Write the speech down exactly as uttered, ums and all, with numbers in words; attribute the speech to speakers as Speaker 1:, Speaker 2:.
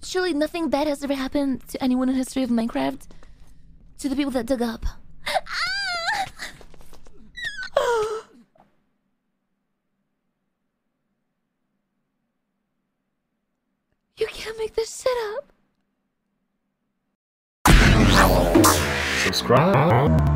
Speaker 1: Surely nothing bad has ever happened to anyone in the history of Minecraft. To the people that dug up. Ah! You can't make this shit up.
Speaker 2: Subscribe.